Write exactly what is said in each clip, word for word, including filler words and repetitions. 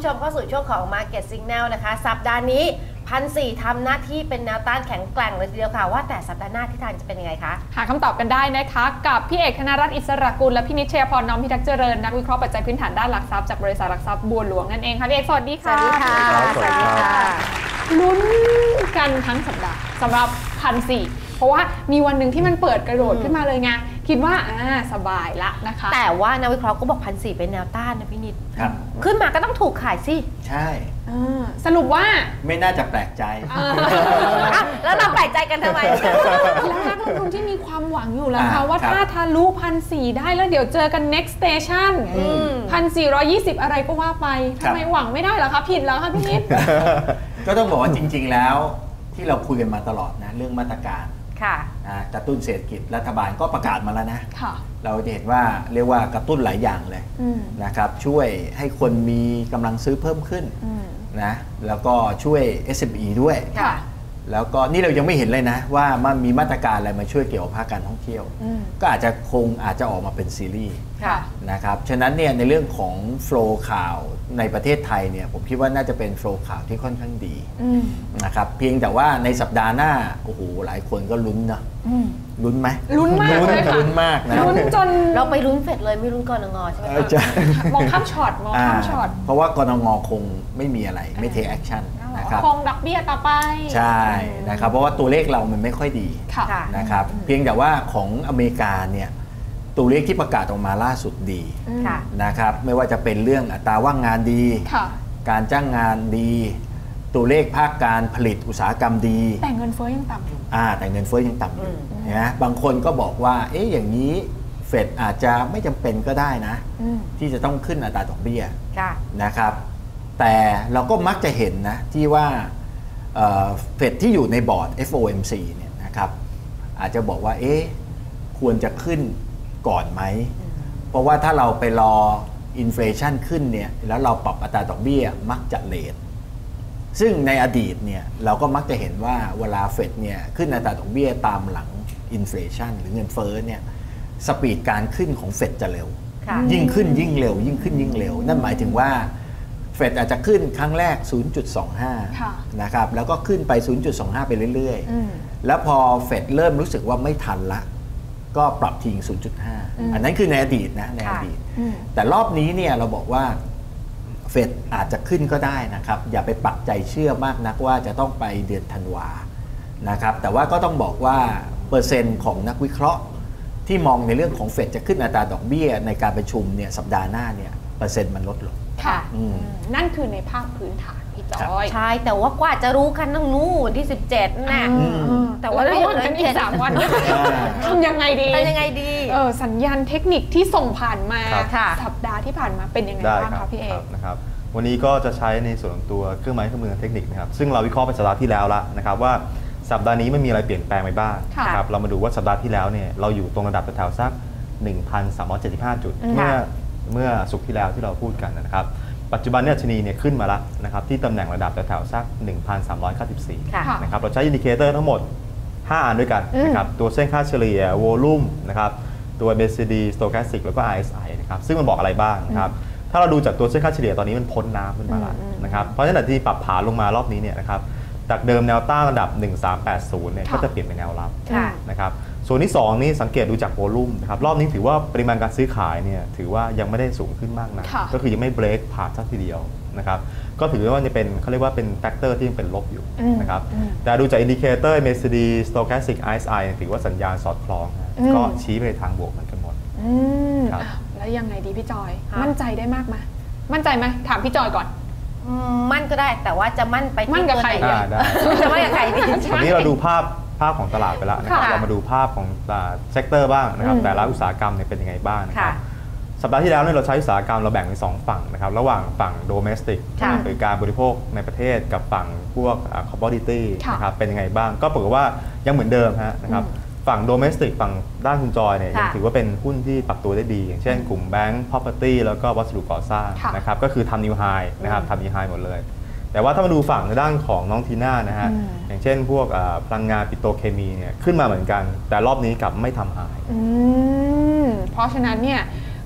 ผู้ชมเข้าสู่ช่วงของ Market Signal นะคะสัปดาห์นี้พันสี่ทำหน้าที่เป็นแนวต้านแข็งแกร่งเลยทีเดียวค่ะว่าแต่สัปดาห์หน้าทิศทางจะเป็นยังไงคะหาคำตอบกันได้นะคะกับพี่เอกธนรัตน์อิสระกุลและพี่นิชเชยพรน้อมพิทักษ์เจริญนักวิเคราะห์ปัจจัยพื้นฐานด้านหลักทรัพย์จากบริษัทหลักทรัพย์บัวหลวงนั่นเองค่ะพี่เอกสวัสดีค่ะสวัสดีค่ะสวัสดีค่ะลุ้นกันทั้งสัปดาห์สำหรับพันสี่เพราะว่ามีวันหนึ่งที่มันเปิดกระโดดขึ้นมาเลยไงคิดว่าอ่าสบายละนะคะแต่ว่านักวิเคราะห์ก็บอกพันสี่เป็นแนวต้านนะพี่นิดครับขึ้นมาก็ต้องถูกขายสิใช่สรุปว่าไม่น่าจะแปลกใจแล้วเราแปลกใจกันทำไมแล้วนักลงทุนที่มีความหวังอยู่แล้วค่ะว่าถ้าทะลุพันสี่ได้แล้วเดี๋ยวเจอกัน next station พันสี่ร้อยยี่สิบอะไรก็ว่าไปทำไมหวังไม่ได้เหรอคะผิดแล้วคะพี่นิดก็ต้องบอกว่าจริงๆแล้วที่เราคุยกันมาตลอดนะเรื่องมาตรการนะกระตุ้นเศรษฐกิจรัฐบาลก็ประกาศมาแล้วนะเราจะเห็นว่าเรียกว่ากระตุ้นหลายอย่างเลยนะครับช่วยให้คนมีกำลังซื้อเพิ่มขึ้นนะแล้วก็ช่วย เอส เอ็ม อี ด้วยแล้วก็นี่เรายังไม่เห็นเลยนะว่ามันมีมาตรการอะไรมาช่วยเกี่ยวกับภาคการท่องเที่ยวก็อาจจะคงอาจจะออกมาเป็นซีรีส์นะครับฉะนั้นเนี่ยในเรื่องของโฟลว์ข่าวในประเทศไทยเนี่ยผมคิดว่าน่าจะเป็นโฟลว์ข่าวที่ค่อนข้างดีนะครับเพียงแต่ว่าในสัปดาห์หน้าโอ้โหหลายคนก็ลุ้นนะลุ้นไหมลุ้นมากเลยค่ะลุ้นมากนะลุ้นจนเราไปลุ้นเฟดเลยไม่ลุ้นกนงใช่ไหมคะมองข้ามช็อตมองข้ามช็อตเพราะว่ากนงคงไม่มีอะไรไม่เทคแอคชั่นนะครับคงดอกเบี้ยต่อไปใช่นะครับเพราะว่าตัวเลขเรามันไม่ค่อยดีนะครับเพียงแต่ว่าของอเมริกาเนี่ยตัวเลขที่ประกาศออกมาล่าสุดดีนะครับไม่ว่าจะเป็นเรื่องอัตราว่างงานดีการจ้างงานดีตัวเลขภาคการผลิตอุตสาหกรรมดีแต่เงินเฟ้อยังต่ำอยู่อ่าแต่เงินเฟ้อยังต่ำอยู่นะบางคนก็บอกว่าเอ๊ะอย่างนี้เฟดอาจจะไม่จำเป็นก็ได้นะที่จะต้องขึ้นอัตราดอกเบี้ยนะครับแต่เราก็มักจะเห็นนะที่ว่าเฟดที่อยู่ในบอร์ด เอฟ โอ เอ็ม ซี เนี่ยนะครับอาจจะบอกว่าเอ๊ะควรจะขึ้นก่อนไหมเพราะว่าถ้าเราไปรออินเฟลชันขึ้นเนี่ยแล้วเราปรับอัตราดอกเบี้ยมักจะเลทซึ่งในอดีตเนี่ยเราก็มักจะเห็นว่าเวลาเฟดเนี่ยขึ้นอัตราดอกเบี้ยตามหลังอินเฟลชันหรือเงินเฟ้อเนี่ยสปีดการขึ้นของเฟดจะเร็วยิ่งขึ้นยิ่งเร็วยิ่งขึ้นยิ่งเร็วนั่นหมายถึงว่าเฟดอาจจะขึ้นครั้งแรก ศูนย์จุดสองห้า นะครับแล้วก็ขึ้นไป ศูนย์จุดสองห้า ไปเรื่อยๆแล้วพอเฟดเริ่มรู้สึกว่าไม่ทันละก็ปรับทิ้ง ศูนย์จุดห้า อันนั้นคือในอดีตนะในอดีตแต่รอบนี้เนี่ยเราบอกว่าเฟดอาจจะขึ้นก็ได้นะครับอย่าไปปักใจเชื่อมากนักว่าจะต้องไปเดือนธันวานะครับแต่ว่าก็ต้องบอกว่าเปอร์เซ็นต์ของนักวิเคราะห์ที่มองในเรื่องของเฟดจะขึ้นอัตราดอกเบี้ยในการประชุมเนี่ยสัปดาห์หน้าเนี่ยเปอร์เซ็นต์มันลดลงค่ะนั่นคือในภาคพื้นฐานพี่จอยใช่แต่ว่ากว่าจะรู้กันต้องนู้นที่สิบเจ็ดนะแต่ว่าเราเหลืออีกสามวันทำยังไงดีทำยังไงดีเออสัญญาณเทคนิคที่ส่งผ่านมาสัปดาห์ที่ผ่านมาเป็นยังไงบ้างคะพี่เอกนะครับวันนี้ก็จะใช้ในส่วนของตัวเครื่องไม้เครื่องมือเทคนิคนะครับซึ่งเราวิเคราะห์ไปสัปดาห์ที่แล้วละนะครับว่าสัปดาห์นี้ไม่มีอะไรเปลี่ยนแปลงไปบ้างนะครับเรามาดูว่าสัปดาห์ที่แล้วเนี่ยเราอยู่ตรงระดับแถวๆสัก หนึ่งพันสามร้อยเจ็ดสิบห้า จุดเมื่อเมื่อศุกร์ที่แล้วที่เราพูดกันนะครับปัจจุบันเนี่ยชนีเนี่ยขึ้นมาแล้วนะครับที่ตำแหน่งระดับแถวๆสัก หนึ่งพันสามร้อยเก้าสิบสี่ นะครับเราใช้อินดิเคเตอร์ทั้งหมดห้าอันด้วยกันนะครับตัวเส้นค่าเฉลี่ยวอลุ่มนะครับตัว เอ็ม เอ ซี ดี Stochastic แล้วก็ อาร์ เอส ไอ นะครับซึ่งมันบอกอะไรบ้างนะครับถ้าเราดูจากตัวเส้นค่าเฉลี่ยตอนนี้มันพ้นน้ำขึ้นมาแล้วนะครับเพราะฉะนั้นที่ปรับฐานลงมารอบนี้เนี่ยนะครับจากเดิมแนวต้านระดับหนึ่งพันสามร้อยแปดสิบเนี่ยก็จะเปลี่ยนเป็นแนวรับนะครับส่วนที่สองนี่สังเกตดูจากวอลุ่มนะครับรอบนี้ถือว่าปริมาณการซื้อขายเนี่ยถือว่ายังไม่ได้สูงขึ้นมากนะก็คือยังไม่เบรกผ่านสักทีเดียวนะครับก็ถือว่าจะเป็นเขาเรียกว่าเป็นแฟกเตอร์ที่ยังเป็นลบอยู่นะครับแต่ดูจากอินดิเคเตอร์ เอ็ม เอ ซี ดี Stochastic อาร์ เอส ไอ ถือว่าสัญญาณสอดคล้องก็ชี้ไปในทางบวกเหมือนกันหมดครับแล้วยังไงดีพี่จอยมั่นใจได้มากไหมมั่นใจไหมถามพี่จอยก่อนมั่นก็ได้แต่ว่าจะมั่นไปมั่นกับใครได้จะมั่นกับใครดีวันนี้เราดูภาพภาพของตลาดไปแล้วนะครับเรามาดูภาพของเซกเตอร์บ้างนะครับแต่ละอุตสาหกรรมเนี่ยเป็นยังไงบ้างนะครับสัปดาห์ที่แล้วเนี่ยเราใช้อุตสาหกรรมเราแบ่งเป็นสองฝั่งนะครับระหว่างฝั่งโดเมสติกหรือการบริโภคในประเทศกับฝั่งพวกคอมมอดิตี้นะครับเป็นยังไงบ้างก็ปรากฏว่ายังเหมือนเดิมฮะนะครับฝั่งโดเมสติกฝั่งด้านคุณจอยเนี่ยยังถือว่าเป็นหุ้นที่ปรับตัวได้ดีอย่างเช่นกลุ่มแบงก์ property แล้วก็วัสดุก่อสร้างนะครับก็คือทำนิวไฮนะครับทำนิวไฮหมดเลยแต่ว่าถ้ามาดูฝั่งในด้านของน้องทีน่านะฮะอย่างเช่นพวกพลังงานปิโตรเคมีเนี่ยขึ้นมาเหมือนกันแต่รอบนี้กลับไม่ทำไฮเพราะฉะนั้นเนี่ย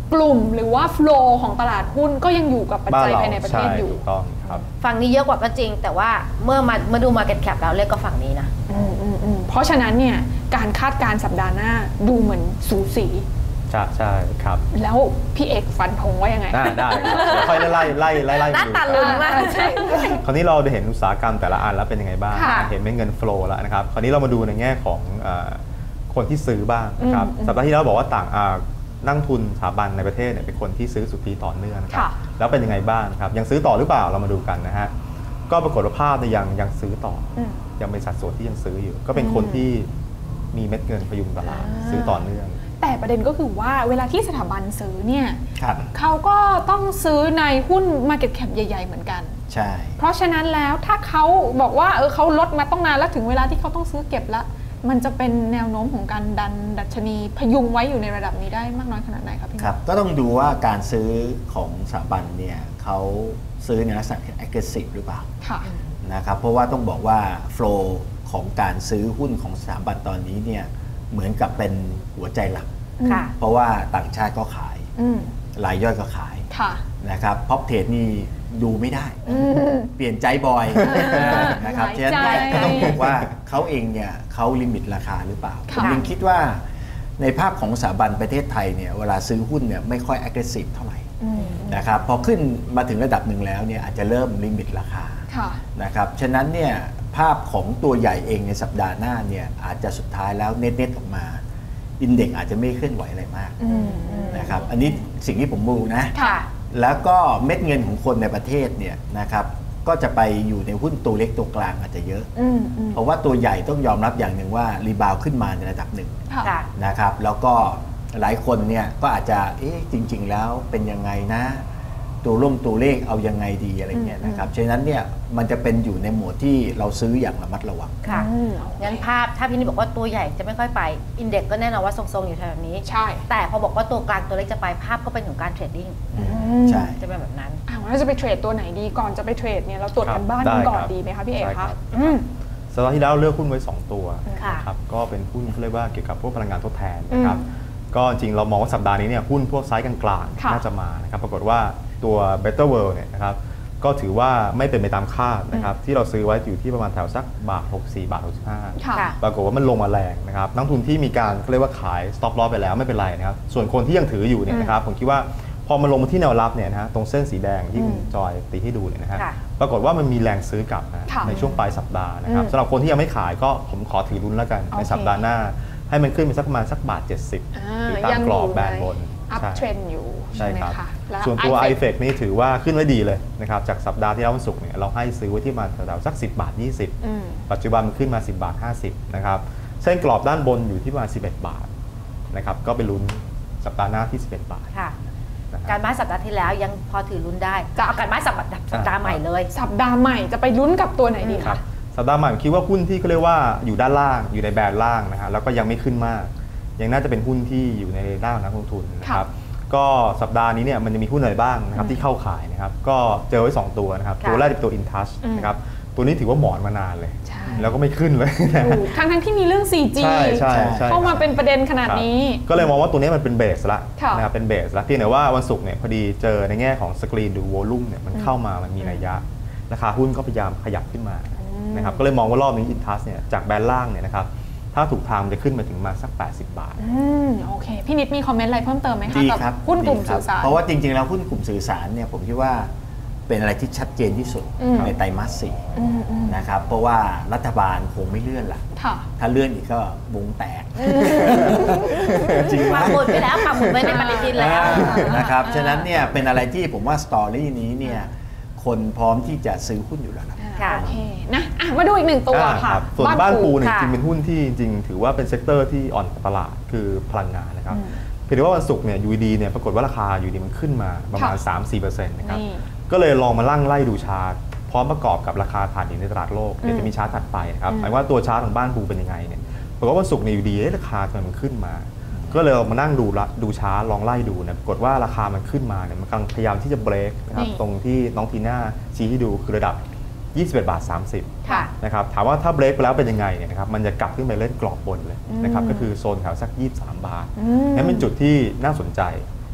กลุ่มหรือว่าโฟลว์ของตลาดหุ้นก็ยังอยู่กับปัจจัยภายในประเทศอยู่ถูกต้องครับฝั่งนี้เยอะกว่าก็จริง แต่ว่าเมื่อมาเมื่อดู Market Cap แล้วเลขก็ฝั่งนี้นะอืมอืมอืมเพราะฉะนั้นเนี่ยการคาดการณ์สัปดาห์หน้าดูเหมือนสูสีใช่ใช่ครับแล้วพี่เอกฟันธงว่ายังไงได้ได้ครับเดี๋ยวค่อยไล่ไล่ไล่ไล่หน้าดูตาลุ้นมากใช่คราวนี้เราได้เห็นอุตสาหกรรมแต่ละอันแล้วเป็นยังไงบ้างค่ะเห็นเป็นเงินโฟลว์แล้วนะครับคราวนี้เรามาดูในแง่ของเอ่อคนที่ซื้อบ้างนะครับอืมสัปดาห์ที่แล้วบอกว่าต่างอ่านักทุนสถาบันในประเทศเนี่ยเป็นคนที่ซื้อสุทธิต่อเนื่องนะครับค่ะแล้วเป็นยังไงบ้างครับยังซื้อต่อหรือเปล่าเรามาดูกันนะฮะก็ปรากฏว่าภาพเนี่ยยังยังซื้อต่ออมยังเป็นสัดส่วนที่ยังซื้ออยู่ ก็เป็นคนที่มีเม็ดเงินพยุงตลาดอ่าซื้อต่อเนื่องแต่ประเด็นก็คือว่าเวลาที่สถาบันซื้อเนี่ยครับเขาก็ต้องซื้อในหุ้น Market Cap ใหญ่ ๆ เหมือนกันใช่เพราะฉะนั้นแล้วถ้าเขาบอกว่าเออเขาลดมาต้องนานแล้วถึงเวลาที่เขาต้องซื้อเก็บละมันจะเป็นแนวโน้มของการดันดัชนีพยุงไว้อยู่ในระดับนี้ได้มากน้อยขนาดไหนครับพี่ครับ ก็ต้องดูว่าการซื้อของสถาบันเนี่ยเขาซื้อในลักษณะ aggressive หรือเปล่าค่ะนะครับ เพราะว่าต้องบอกว่า flow ของการซื้อหุ้นของสถาบันตอนนี้เนี่ยเหมือนกับเป็นหัวใจหลักค่ะเพราะว่าต่างชาติก็ขายอืมรายย่อยก็ขายค่ะนะครับพ็อปเทรดนี่ดูไม่ได้ เปลี่ยนใจบ่อยนะครับหลายฉะนั้นใจก็ต้องบอกว่าเขาเองเนี่ยเขาลิมิตราคาหรือเปล่าค่ะผมยังคิดว่าในภาพของสถาบันประเทศไทยเนี่ยเวลาซื้อหุ้นเนี่ยไม่ค่อย aggressive เท่าไหร่อืมนะครับพอขึ้นมาถึงระดับหนึ่งแล้วเนี่ยอาจจะเริ่มลิมิตราคาค่ะนะครับฉะนั้นเนี่ยภาพของตัวใหญ่เองในสัปดาห์หน้าเนี่ยอาจจะสุดท้ายแล้วเน็ตๆออกมาอินเด็กซ์อาจจะไม่เคลื่อนไหวอะไรมากอืมอืมนะครับอันนี้สิ่งที่ผมดูนะค่ะแล้วก็เม็ดเงินของคนในประเทศเนี่ยนะครับก็จะไปอยู่ในหุ้นตัวเล็กตัวกลางอาจจะเยอะอืมอืมเพราะว่าตัวใหญ่ต้องยอมรับอย่างหนึ่งว่ารีบาวขึ้นมาในระดับหนึ่งค่ะค่ะนะครับแล้วก็หลายคนเนี่ยก็อาจจะเอ๊ะจริง ๆ แล้วเป็นยังไงนะ ตัวร่มตัวเลขเอายังไงดีอะไรเงี้ยนะครับฉะนั้นเนี่ยมันจะเป็นอยู่ในโหมดที่เราซื้ออย่างระมัดระวังค่ะอืมงั้นภาพถ้าพี่นี่บอกว่าตัวใหญ่จะไม่ค่อยไป อินเด็กซ์ก็แน่นอนว่าทรงๆอยู่แถวนี้ใช่แต่พอบอกว่าตัวกลางตัวเล็กจะไปภาพก็เป็นของการเทรดดิ้งมใช่จะเป็นแบบนั้นอ้าวเราจะไปเทรดตัวไหนดีก่อนจะไปเทรดเนี่ยเราตรวจครักับ นบ้านได้กันก่อนครับดีไหมคะพี่เอกใช่ครัคะบอืมสัปดาห์ที่แล้วเลือกหุ้นไว้สองตัวค่ะนะครับก็เป็นหุ้นเขาเรียกว่าเกี่ยวกับพวกพลังงานทดแทนนะครับก็จริงเรามองว่าสัปดาห์นี้เนี่ยหุ้นพวกไซส์กลางๆค่ะน่าจะมานะครับปรากฏว่าตัว Better World เนี่ยนะครับก็ถือว่าไม่เป็นไปตามคาดนะครับที่เราซื้อไว้อยู่ที่ประมาณแถวสักบาทหกสิบสี่บาทหกสิบห้าค่ะค่ะปรากฏว่ามันลงมาแรงนะครับนักทุนที่มีการเขาเรียกว่าขาย stop loss ไปแล้วไม่เป็นไรนะครับส่วนคนที่ยังถืออยู่เนี่ยนะครับผมคิดว่าพอมันลงมาที่แนวรับเนี่ยนะฮะตรงเส้นสีแดงที่คุณจอยตีให้ดูเนี่ยนะฮะค่ะปรากฏว่ามันมีแรงซื้อกลับนะค่ะในช่วงปลายสัปดาห์นะครับอืมสำหรับคนที่ยังไม่ขายก็ผมขอถือลุ้นแล้วกันโอเคในสัปดาห์หน้า ให้มันขึ้นไปสักประมาณสักบาทเจ็ดสิบอ่าหรือตามกรอบแบนบนอัพใช่เทรนอยู่ใช่ใช่ไหมครับคะแล้ส่วนตัวไอ i เฟเฟ c นี่ถือว่าขึ้นไว้ดีเลยนะครับจากสัปดาห์ที่แล้ววันศุกร์เนี่ยเราให้ซื้อไว้ที่ประมาณแถวๆสักสิบบาทยี่สิบอืมปัจจุบันมันขึ้นมาสิบบาทห้าสิบนะครับเส้นกรอบด้านบนอยู่ที่ประมาณสิบเอ็ดบาทนะครับก็ไปลุ้นสัปดาห์หน้าที่สิบเอ็ดบาทค่ะนะครับการบ้านสัปดาห์ที่แล้วยังพอถือลุ้นได้จ้ะเอาการบ้านสัปดาห์สัปดาห์ใหม่เลยสัปดาห์ใหม่จะไปลุ้นกับตัวไหนดีครัคะบสัปดาห์ใหม่ผมคิดว่าหุ้นที่เขาเรียกว่าอยู่ด้านล่างอยู่ในแบรนด์ล่างนะฮะแล้วก็ยังไม่ขึ้นมาก ยังน่าจะเป็นหุ้นที่อยู่ในด้านของนักลงทุนนะครับก็สัปดาห์นี้เนี่ยมันจะมีหุ้นอะไรบ้างนะครับที่เข้าขายนะครับก็เจอไว้สองตัวนะครับค่ะตัวแรกเป็นตัว InTouch อืมนะครับตัวนี้ถือว่าหมอนมานานเลยใช่แล้วก็ไม่ขึ้นเลยนะถูกทั้งทั้งๆที่มีเรื่อง โฟร์จีใช่ใช่ใช่เข้ามาเป็นประเด็นขนาดครับนี้ก็เลยมองว่าตัวนี้มันเป็นเบสละค่ะนะครับเป็นเบสละเพียงแต่ว่าวันศุกร์เนี่ยพอดีเจอในแง่ของสกรีนดูวอลลุ่มเนี่ยมันเข้ามามันมีนัยยะราคาหุ้นก็พยายามขยับขึ้นมานะครับก็เลยมองว่ารอบนี้อินทัสเนี่ยจากแบรนด์ล่างเนี่ยนะครับถ้าถูกทางมันจะขึ้นมาถึงมาสักแปดสิบบาทอืมโอเค พี่นิดมีคอมเมนต์อะไรเพิ่มเติมไหมคะดีกัครับหุ้นกลุ่มดีคบสื่อสารเพราะว่าจริงๆแล้วหุ้นกลุ่มสื่อสารเนี่ยผมคิดว่าเป็นอะไรที่ชัดเจนที่สุดอืมในไตรมาสสี่อืมอืมนะครับเพราะว่ารัฐบาลคงไม่เลื่อนละค่ะถ้าเลื่อนอีกก็วงแตกจริงไหมปักหมุดไปแล้วปักหมุดไว้ในปฏิทินแล้วนะครับฉะนั้นเนี่ยเป็นอะไรที่ผมว่าสตอรี่นี้เนี่ยคนพร้อมที่จะซื้อหุ้นอยู่แล้วครับค่ะโอเคนะอ่ะมาดูอีกหนึ่งตัวอ่าค่ะรับส่วนบ้านปูเนี่ยค่ะจริงเป็นหุ้นที่จริงๆถือว่าเป็นเซกเตอร์ที่อ่อนกว่าตลาดคือพลังงานนะครับเพียงแต่ว่าวันศุกร์เนี่ยยูดีเนี่ยปรากฏว่าราคาอยู่ดีมันขึ้นมาประมาณค่ะสามถึงสี่เปอร์เซ็นต์ นะครับนี่ก็เลยลองมาลั่งไล่ดูชาร์ตพร้อมประกอบกับราคาถ่านหินในตลาดโลกเดี๋ยวจะมีชาร์ตถัดไปนะครับอืมหมายว่าตัวชาร์ตของบ้านปูเป็นยังไงเนี่ยปรากฏว่าวันศุกร์เนี่ยอยู่ดีเอ๊ะราคาทำไมมันขึ้นมา ก็เลยมานั่งดูละดูชาร์ตลองไล่ดูเนี่ยปรากฏว่าราคามันขึ้นมาเนี่ยมันกำลังพยายามที่จะเบรกนะครับนี่ตรงที่น้องทีน่าชี้ให้ดูคือระดับยี่สิบเอ็ดบาทสามสิบค่ะนะครับถามว่าถ้าเบรกไปแล้วเป็นยังไงเนี่ยนะครับมันจะกลับขึ้นไปเล่นกรอบบนเลยนะครับอืมก็คือโซนแถวสักยี่สิบสามบาทอืมนั่นเป็นจุดที่น่าสนใจ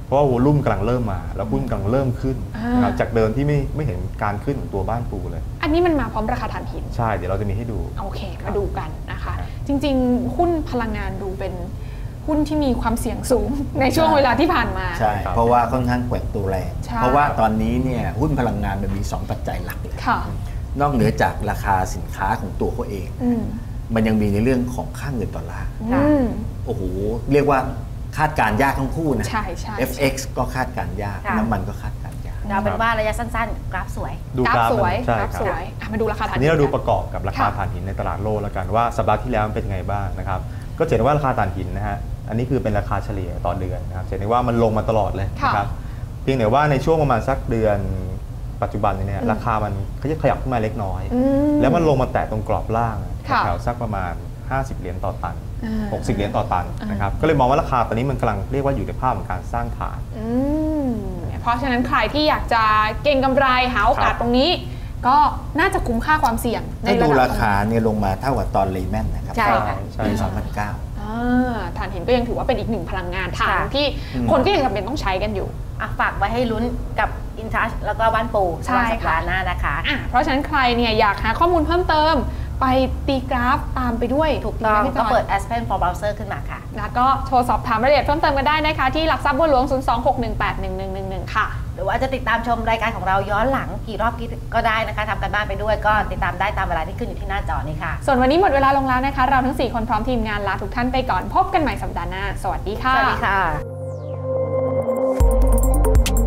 เพราะว่าวอลุ่มกำลังเริ่มมาแล้วหุ้นกำลังเริ่มขึ้นนะครับจากเดิมที่ไม่ไม่เห็นการขึ้นของตัวบ้านปูเลยอันนี้มันมาพร้อมราคาถ่านหินใช่เดี๋ยวเราจะมีให้ดูโอเคมาดูกันนะคะจริงๆหุ้นพลังงานดูเป็นหุ้นที่มีความเสี่ยงสูงในช่วงเวลาที่ผ่านมาใช่เพราะว่าค่อนข้างแกว่งตัวแรงเพราะว่าตอนนี้เนี่ยหุ้นพลังงานมันมีสองปัจจัยหลักเลยนอกเหนือจากราคาสินค้าของตัวเขาเองมันยังมีในเรื่องของค่าเงินดอลลาร์โอ้โหเรียกว่าคาดการยากทั้งคู่นะ เอฟ เอ็กซ์ ก็คาดการยากน้ำมันก็คาดการยากเอาเป็นว่าระยะสั้นๆกราฟสวยดูกราฟสวยกราฟสวยมาดูราคาถ่านหินอันนี้เราดูประกอบกับราคาถ่านหินในตลาดโลกแล้วกันว่าสัปดาห์ที่แล้วเป็นไงบ้างนะครับก็เห็นว่าราคาถ่านหินนะฮะอันนี้คือเป็นราคาเฉลี่ยต่อเดือนนะครับเห็นได้ว่ามันลงมาตลอดเลยนะครับเพียงแต่ว่าในช่วงประมาณสักเดือนปัจจุบันเนี่ยราคามันขยับขึ้นมาเล็กน้อยแล้วมันลงมาแตะตรงกรอบล่างแถวสักประมาณห้าสิบเหรียญต่อตันหกสิบเหรียญต่อตันนะครับก็เลยมองว่าราคาตอนนี้มันกำลังเรียกว่าอยู่ในภาพของการสร้างฐานเพราะฉะนั้นใครที่อยากจะเก็งกำไรหาโอกาสตรงนี้ก็น่าจะคุ้มค่าความเสี่ยงในดูราคาเนี่ยลงมาเท่ากับตอนเลแมนนะครับใช่ค่ะปีสองพันเก้าถ่านหินก็ยังถือว่าเป็นอีกหนึ่งพลังงานทางที่คนก็ยังจำเป็นต้องใช้กันอยู่ฝากไว้ให้ลุ้นกับอินทัชแล้วก็บ้านปูใช่ค่ะหน้านะคะะเพราะฉะนั้นใครเนี่ยอยากหาข้อมูลเพิ่มเติมไปตีกราฟตามไปด้วยถูกต้องก็เปิด Aspen for Browser ขึ้นมาค่ะแล้วก็โทรสอบถามรายละเอียดเพิ่มเติมกันได้นะคะที่หลักทรัพย์บัวหลวงศูนย์ สอง หก หนึ่ง แปด หนึ่ง หนึ่ง หนึ่ง หนึ่งค่ะหรือว่าจะติดตามชมรายการของเราย้อนหลังกี่รอบก็ได้นะคะทำกันบ้านไปด้วยก็ติดตามได้ตามเวลาที่ขึ้นอยู่ที่หน้าจอนี้ค่ะส่วนวันนี้หมดเวลาลงแล้วนะคะเราทั้งสี่คนพร้อมทีมงานลาทุกท่านไปก่อนพบกันใหม่สัปดาห์หน้าสวัสดีค่ะสวัสดีค่ะ